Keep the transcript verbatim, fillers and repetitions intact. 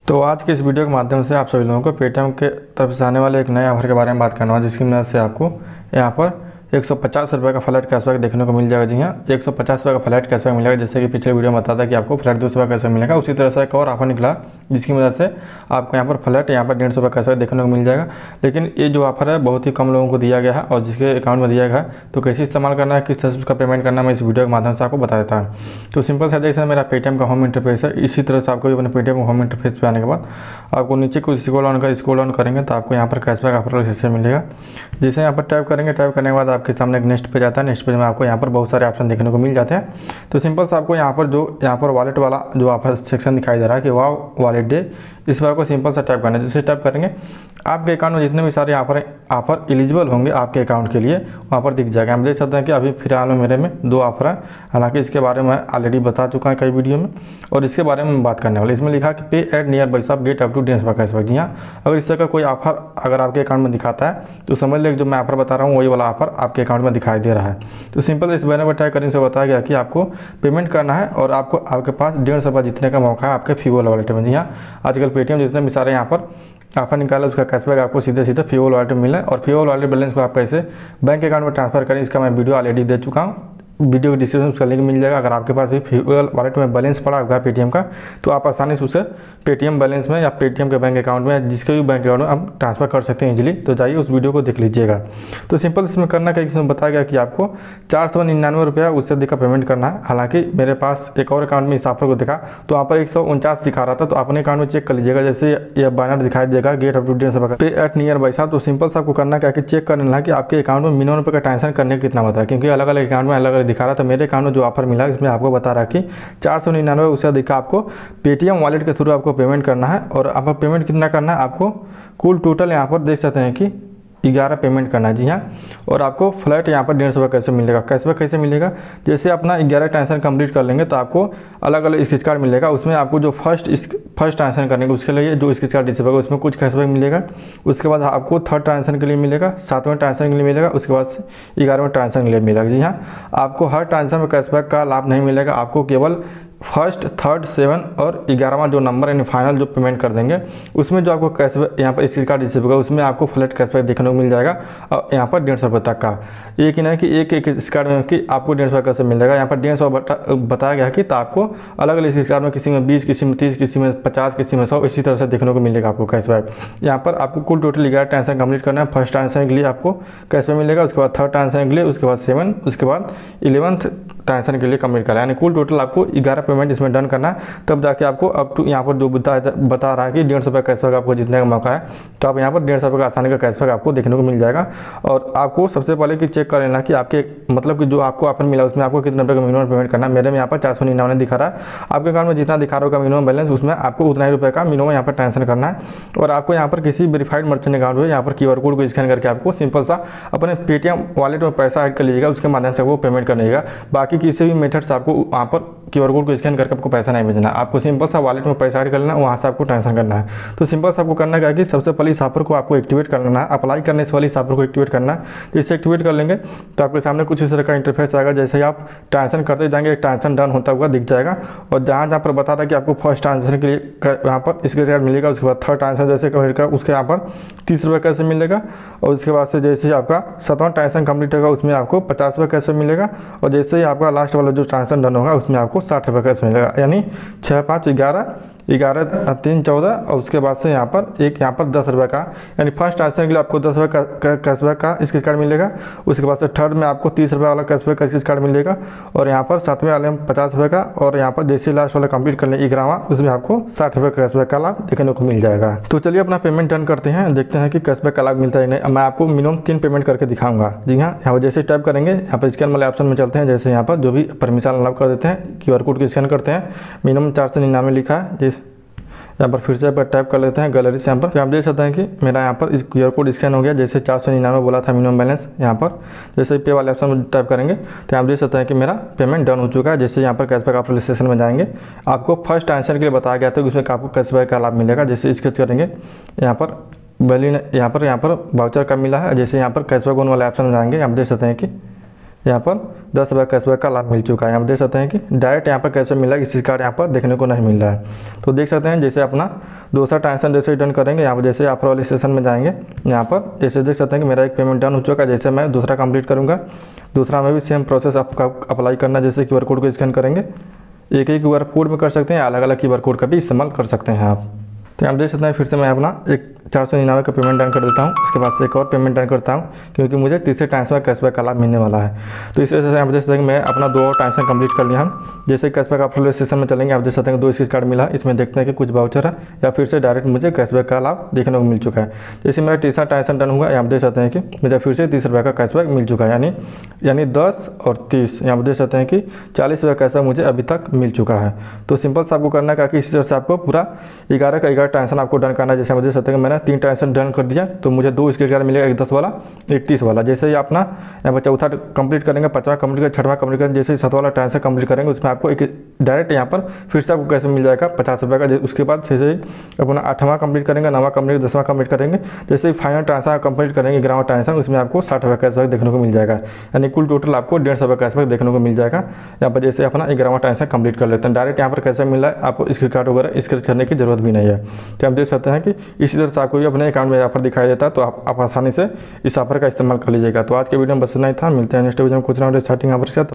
तो आज के इस वीडियो के माध्यम से आप सभी लोगों को पेटीएम के तरफ से आने वाले एक नए ऑफर के बारे में बात करना है, जिसकी मदद से आपको यहाँ पर एक सौ पचास रुपये का फ्लैट कैशबैक देखने को मिल जाएगा। जी हाँ, एक सौ पचास रुपये का फ्लैट कैशबैक मिलेगा। जैसे कि पिछले वीडियो में बताया कि आपको फ्लैट दो सौ रुपये कैशबैक मिलेगा, उसी तरह से एक और ऑफर निकला जिसकी मदद से आपको यहाँ पर फ्लैट यहाँ पर डेढ़ सौ रुपये कैशबैक देखने को मिल जाएगा। लेकिन ये जो ऑफर है बहुत ही कम लोगों को दिया गया है और जिसके अकाउंट में दिया गया है, तो कैसे इस्तेमाल करना है, किस तरह से उसका पेमेंट करना है, मैं इस वीडियो के माध्यम से आपको बता देता हूँ। तो सिंपल सा देख सकते मेरा पेटीएम का होम इंटरफेस है। इसी तरह से आपको अपने पेटीएम का होम इंटरफेस पे आने के बाद आपको नीचे कुछ स्क्रॉल ऑन कर स्क्रॉल ऑन करेंगे तो आपको यहाँ पर कैशबैक ऑफर जैसे मिलेगा। जैसे यहाँ पर टाइप करेंगे, टाइप करने के बाद आपके सामने एक नेक्स्ट पेज आता है। नेक्स्ट पेज में आपको यहाँ पर बहुत सारे ऑप्शन देखने को मिल जाते हैं। तो सिंपल से आपको यहाँ पर जो यहाँ पर वॉलेट वाला जो ऑफर सेक्शन दिखाई दे रहा है कि वाह वॉलेट डे, इस पर आपको सिंपल सा टाइप करना है। जैसे टाइप करेंगे आपके अकाउंट में जितने भी सारे यहाँ पर ऑफर एलिजिबल होंगे आपके अकाउंट के लिए वहाँ पर दिख जाएगा। हम देख सकते हैं कि अभी फिलहाल में मेरे में दो ऑफर है, हालांकि इसके बारे में ऑलरेडी बता चुका है कई वीडियो में और इसके बारे में बात करने वाले। इसमें लिखा कि पे एट नियर बाई साहब गेट अप टू डेढ़ सौ कैशबैक। जी हाँ, अगर इस तरह का कोई ऑफर अगर आपके अकाउंट में दिखाता है तो समझ लें जो मैं ऑफर बता रहा हूँ वही वाला ऑफर आपके अकाउंट में दिखाई दे रहा है। तो सिंपल इस बैनर पर टाइप करने से बताया गया कि आपको पेमेंट करना है और आपको आपके पास डेढ़ सौ रुपये जीतने का मौका है आपके फीवो वॉलेट में। जी हाँ, आजकल पेटीएम जितने भी सारे यहाँ पर ऑफर निकाला उसका कैशबैक आपको सीधे सीधे फीवो वॉलेट में मिला है। और फीवो वॉलेट बैलेंस को आप कैसे बैंक अकाउंट में ट्रांसफर करें इसका मैं वीडियो ऑलरेडी दे चुका हूँ। वीडियो के डिस्क्रिप्शन उसका लिंक मिल जाएगा। अगर आपके पास भी फीवो वॉलेट में बैलेंस पड़ा होगा पेटीएम का तो आप आसानी से उसे पेटीएम बैलेंस में या पेटीएम के बैंक अकाउंट में जिसके भी बैंक अकाउंट में आप ट्रांसफर कर सकते हैं इजीली। तो जाइए उस वीडियो को देख लीजिएगा। तो सिंपल इसमें करना क्या, इसमें बताया गया कि आपको चार सौ निन्यानवे रुपया उससे अधिक का पेमेंट करना है। हालांकि मेरे पास एक और अकाउंट में इस ऑफर को देखा तो वहाँ पर एक सौ उनचास दिखा रहा था, तो अपने अकाउंट में चेक कर लीजिएगा। जैसे ये बैनर दिखाई देगा गेट अप टू डेढ़ सौ पे एट नियर बाई साहब, तो सिंपल से आपको करना क्या कि चेक करना है कि आपके अकाउंट में मिनिमम रुपये का ट्रांजेक्शन करने का कितना बता है, क्योंकि अलग अलग अकाउंट में अलग अलग दिखा रहा था। मेरे अकाउंट में जो ऑफर मिला इसमें आपको बता रहा कि चार सौ निन्यानवे उससे अधिक आपको पेटीएम वॉलेट के थ्रू आपको पेमेंट करना है। और आप पेमेंट कितना करना है, आपको कुल टोटल यहाँ पर देख सकते हैं कि ग्यारह पेमेंट करना है। जी हाँ, और आपको फ्लैट यहाँ पर डेढ़ सौ कैसे मिलेगा, कैशबैक कैसे मिलेगा, जैसे अपना ग्यारह ट्रांजेक्शन कंप्लीट कर लेंगे तो आपको अलग अलग स्केच कार्ड मिलेगा। उसमें आपको जो फर्स्ट फर्स्ट ट्रांजेक्शन करने के उसके लिए जो स्केच कार्ड रिसीव होगा उसमें कुछ कैशबैक मिलेगा। उसके बाद आपको थर्ड ट्रांजेक्शन के लिए मिलेगा, सातवें ट्रांजेक्शन के लिए मिलेगा, उसके बाद ग्यारहवें ट्रांजेक्शन के लिए मिलेगा। जी हाँ, आपको हर ट्रांजेक्शन में कैशबैक का लाभ नहीं मिलेगा। आपको केवल फर्स्ट, थर्ड, सेवन और ग्यारहवां जो नंबर यानी फाइनल जो पेमेंट कर देंगे उसमें जो आपको कैशबैक यहाँ पर स्क्रीन कार्ड रिसीव होगा उसमें आपको फ्लैट कैशबैक देखने को मिल जाएगा। और यहाँ पर डेढ़ सौ रुपये तक का एक ही नहीं कि एक एक स्क्रीन कार्ड में कि आपको डेढ़ सौ कैसे मिल जाएगा। यहाँ पर डेढ़ सौ बताया गया कि तो आपको अलग अलग स्क्रीन कार्ड में किसी में बीस, किसी में तीस, किसी में पचास, किसी में सौ, इसी तरह से देखने को मिलेगा आपको कैशबैक। यहाँ पर आपको कुल टोटल ग्यारह ट्रांजेक्शन कंप्लीट करना है। फर्स्ट ट्रांजेक्शन के लिए आपको कैशबैक मिलेगा, उसके बाद थर्ड ट्रांजेक्शन के लिए, उसके बाद सेवन, उसके बाद इलेवंथ ट्रांजेक्शन के लिए कंप्लीट करना है। यानी कुल टोटल आपको ग्यारह पेमेंट इसमें डन करना है, तब जाके आपको अप टू यहाँ पर जो बता बता रहा है कि डेढ़ सौ रुपये कैशबैक आपको जीतने का मौका है। तो आप यहाँ पर डेढ़ सौ रुपये का आसानी का कैशबैक आपको देखने को मिल जाएगा। और आपको सबसे पहले कि चेक कर लेना कि आपके मतलब कि जो आपको ऑफर मिला उसमें आपको कितने रुपये का मिनिमम पेमेंट करना है। मेरे में यहाँ पर चार सौ निन्यानवे दिखा रहा है। आपके अकाउंट में जितना दिखा रहा होगा मिनिमम बैलेंस उसमें आपको उतना ही रुपये का मिनिमम यहाँ पर ट्रांजेक्शन करना है। और आपको यहाँ पर किसी वेरीफाइड मर्चेंट अकाउंट में यहाँ पर क्यूआर कोड को स्कैन करके आपको सिंपल सा अपने पेटीएम वॉलेट में पैसा ऐड कर लीजिएगा, उसके माध्यम से आपको पेमेंट कर लीजिएगा। बाकी किसी भी मेथड से आपको वहाँ पर क्यूआर कोड को स्कैन करके आपको पैसा नहीं भेजना, आपको सिंपल सा वॉलेट में पैसा ऐड कर लेना, वहाँ से आपको ट्रांजेक्शन करना है। तो सिंपल सा आपको करना क्या है कि सबसे पहले इस ऑफर को आपको एक्टिवेट करना है, अप्लाई करने से पहले इस ऑफर को एक्टिवेट करना है। तो इसे एक्टिवेट कर लेंगे तो आपके सामने कुछ इस तरह का इंटरफेस आएगा। जैसे ही आप ट्रांजेक्शन करते जाएंगे एक ट्रांजेक्शन डन होता हुआ दिख जाएगा। और जहाँ जहाँ पर बता रहा है कि आपको फर्स्ट ट्रांजेक्शन के लिए यहाँ पर स्क्रीन कार्ड मिलेगा, उसके बाद थर्ड ट्रांजेक्शन जैसे करेगा उसके यहाँ पर तीस रुपये कैसे मिलेगा। और उसके बाद से जैसे ही आपका सातवां ट्रांजेक्शन कंप्लीट होगा उसमें आपको पचास रुपये कैसे मिलेगा। और जैसे ही आपका लास्ट वाला जो ट्रांजेक्शन डन होगा उसमें आपको साठ रुपये कैसे मिलेगा। यानी छः पाँच ग्यारह ग्यारह तीन चौदह और उसके बाद से यहाँ पर एक यहाँ पर दस रुपये का यानी फर्स्ट ट्रांजेक्शन के लिए आपको दस रुपये का कैशबैक का स्क्रीन कार्ड मिलेगा। उसके बाद से थर्ड में आपको तीस रुपये वाला कैशबैक का स्क्रीन कार्ड मिलेगा। और यहाँ पर सातवें वाले में पचास रुपये का। और यहाँ पर जैसे लास्ट वाला कंप्लीट कर लें ग्यारहवां उसमें आपको साठ रुपये कैशबैक का लाभ देखने को मिल जाएगा। तो चलिए अपना पेमेंट डन करते हैं, देखते हैं कि कैशबैक का लाभ मिलता है नहीं। मैं आपको मिनिमम तीन पेमेंट करके दिखाऊंगा। जी हाँ, यहाँ पर जैसे टाइप करेंगे यहाँ पर स्कैन वाले ऑप्शन में चलते हैं। जैसे यहाँ पर जो भी परमिशन अलाउ कर देते हैं क्यूआर कोड को स्कैन करते हैं, मिनिमम चार सौ निन्यानवे लिखा है। जिस यहाँ पर फिर से पर टाइप कर लेते हैं गैलरी से। यहाँ पर तो आप देख सकते हैं कि मेरा यहाँ पर इस क्यूआर कोड स्कैन हो गया। जैसे चार सौ निन्यानवे बोला था मिनिमम बैलेंस, यहाँ पर जैसे पे वाले ऑप्शन में टाइप करेंगे तो आप देख सकते हैं कि मेरा पेमेंट डन हो चुका है। जैसे यहाँ पर कैशबैक आप रजिस्ट्रेशन में जाएंगे, आपको फर्स्ट ट्रांजेक्शन के लिए बताया गया था कि उसमें आपको कैशबैक का लाभ मिलेगा। जैसे स्केच करेंगे यहाँ पर वैली यहाँ पर यहाँ पर वाउचर का मिला है। जैसे यहाँ पर कैशबैक ऑन वाले ऑप्शन में जाएंगे, आप देख सकते हैं कि यहाँ पर दस रुपये कैशबैक का लाभ मिल चुका है। हम देख सकते हैं कि डायरेक्ट यहाँ पर कैशबैक मिला है, किसी कार्ड यहाँ पर देखने को नहीं मिल रहा है। तो देख सकते हैं जैसे अपना दूसरा ट्रांजेक्शन जैसे डन करेंगे, यहाँ पर जैसे ऑफर वाले सेशन में जाएंगे, यहाँ पर जैसे देख सकते हैं कि मेरा एक पेमेंट डन हो चुका है। जैसे मैं दूसरा कंप्लीट करूँगा, दूसरा में भी सेम प्रोसेस आपका अप्लाई करना, जैसे क्यू आर कोड को स्कैन करेंगे, एक ही क्यू आर कोड में कर सकते हैं, अलग अलग क्यू आर कोड का भी इस्तेमाल कर सकते हैं आप। तो आप देख सकते हैं फिर से मैं अपना एक चार सौ निन्यानवे का पेमेंट डन कर देता हूँ। उसके बाद से एक और पेमेंट डन करता हूँ, क्योंकि मुझे तीसरे ट्रांसफर कैशबैक का लाभ मिलने वाला है। तो इस वजह से आप देख सकते हैं कि मैं अपना दो ट्रांसफर कंप्लीट कर लिया हम। जैसे कैशबैक ऑफर सेशन में चलेंगे, आप देख सकते हैं दो स्क्रीन कार्ड मिला, इसमें देखते हैं कि कुछ वाउचर है या फिर से डायरेक्ट मुझे कैशबैक का लाभ देखने को मिल चुका है। जैसे मेरा तीसरा ट्रांसफर डन हुआ, यहाँ देख सकते हैं कि मुझे फिर से तीस रुपये का कैशबैक मिल चुका है, यानी यानी दस और तीस, यहाँ पर देख सकते हैं कि चालीस रुपये कैशबैक मुझे अभी तक मिल चुका है। तो सिंपल से आपको करना है कि इसी तरह से आपको पूरा ग्यारह का ग्यारह ट्रांसफर आपको डन करना है। जैसे आप देख सकते हैं कि मैंने तीन ट्रांसफर डन कर दिया, तो मुझे दो स्क्रीन कार्ड मिलेगा, एक दस वाला एक तीस वाला। जैसे ही अपना यहाँ पर चौथा कंप्लीट करेंगे, पाँचवा कंप्लीट करेंगे, छठवां कंप्लीट करेंगे, जैसे ही सातवां वाला ट्रांसफर कंप्लीट करेंगे, उसमें आपको एक डायरेक्ट यहाँ पर फिर से आपको कैसे मिल जाएगा पचास रुपये का। उसके बाद जैसे ही अपना आठवां कंप्लीट करेंगे, नौवां कंप्लीट, दसवां कंप्लीट करेंगे, जैसे ही फाइनल ट्रांसफर कंप्लीट करेंगे ग्यारहवां ट्रांसफर, उसमें आपको साठ रुपये कैशबैक देखने को मिल जाएगा, यानी कुल टोटल आपको डेढ़ सौ रुपये कैशबैक देखने को मिल जाएगा। यहाँ पर जैसे अपना ग्यारहवां ट्रांसफर कंप्लीट कर लेते हैं, डायरेक्ट यहाँ पर कैसे मिल रहा है, आपको स्क्रीन कार्ड वगैरह स्क्रैच करने की जरूरत भी नहीं है। तो आप देख सकते हैं कि इसी तरह से आपको भी अपने अकाउंट में ऑफर दिखाई देता है, तो आप, आप आसानी से इस ऑफर का इस्तेमाल कर लीजिएगा। तो आज के वीडियो में बस इतना ही था, मिलते हैं नेक्स्ट वीडियो में कुछ ना कुछ स्टार्टिंग ऑफर के साथ।